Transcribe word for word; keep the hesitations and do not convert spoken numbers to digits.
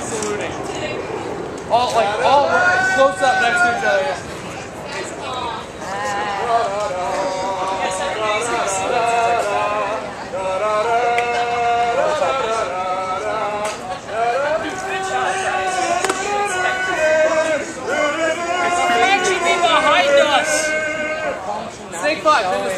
saluting. All like all close up next to each other. Yeah. Snake five.